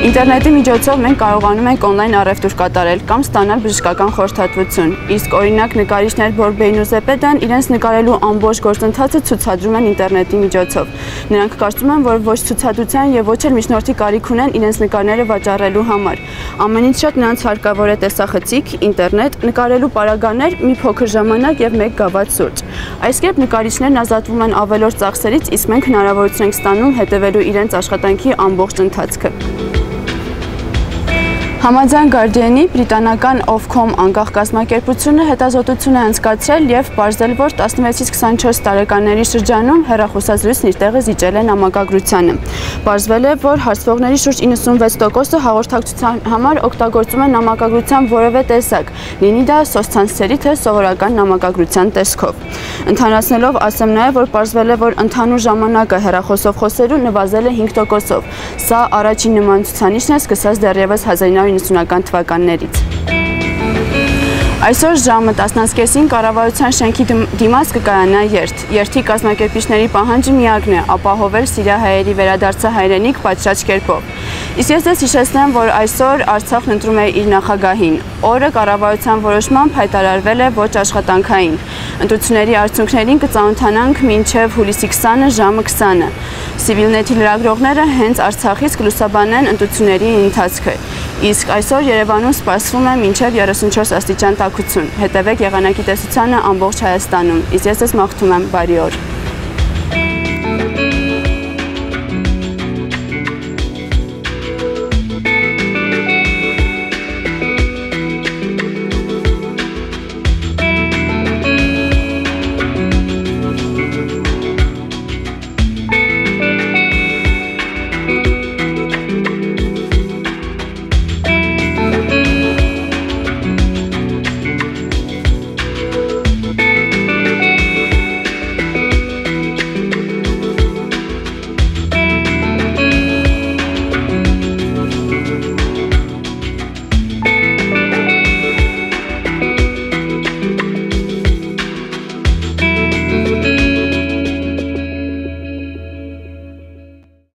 Ինտերնետի միջոցով մենք կարողանում ենք օնլայն առևտուր կատարել կամ ստանալ բժշկական խորհրդատվություն, իսկ օրինակ նկարիչներ Բորբեին ու Զեպեդան իրենց նկարելու ամբողջ գործընթացը ցուցադրում են ինտերնետի միջոցով։ Նրանք կարծում են, որ ոչ ցուցադրության եւ ոչ էլ միջնորդի կարիք ունեն իրենց նկարները վաճառելու համար։ Ամենից շատ նրանց հարկավոր է տեսախցիկ, ինտերնետ, նկարելու պարագաներ, մի փոքր ժամանակ եւ մեկ գավաթ սուրճ։ Այս կերպ նկարիչներն ազատվում են ավելորդ ծախսերից, իսկ մենք հնարավորություն ենք ստանում հետևելու իրենց աշխատանքի ամբողջ ընթացքը։ Համաձայն Guardian-ի բրիտանական Ofcom անկախ կազմակերպությունը հետազոտություն է անցկացրել եւ պարզել, որ 16-ից 24 տարեկանների շրջանում հեռախոսազրույցն իր տեղը զիջել է նամակագրությանը։ Պարզվել է, որ հարցվողների շուրջ 96%-ը հաղորդակցության համար օգտագործում են նամակագրության որևէ տեսակ, լինի դա սոցցանցերի թե սովորական նամակագրության տեսքով։ Ընդհանրացնելով ասեմ նաեւ, որ պարզվել է, որ ընդհանուր ժամանակը հեռախոսով խոսելու նվազել է 5%-ով։ Սա առաջին նման ցուցանիշն է սկսած դեռևս 1990-ական թվականներից։ Այսօր ժամը 10:30-ին կառավարության շենքի դիմաց կկայանա երթ։ Երթի կազմակերպիչների պահանջը միակն է՝ ապահովել սիրիահայերի վերադարձը հայրենիք պատշաճ կերպով։ Իսկ ես ձեզ հիշեցնեմ, որ այսօր Արցախն ընտրում է իր նախագահին։ Օրը կառավարության որոշմամբ հայտարարվել է ոչ աշխատանքային։ Ընտրությունների արդյունքներին կծանոթանանք մինչև հուլիսի 20-ը ժամը 20-ը։ Civilnet-ի լրագրողները հենց Արցախից կլուսաբանեն ընտրությունների ընթացքը։ Իսկ այսօր Երևանում սպասվում է մինչև 34 աստիճան տաքություն։ Հետևեք եղանակի տեսությանը ամբողջ Հայաստանում։ Իսկ ես ձեզ մաղթում եմ բարի օր։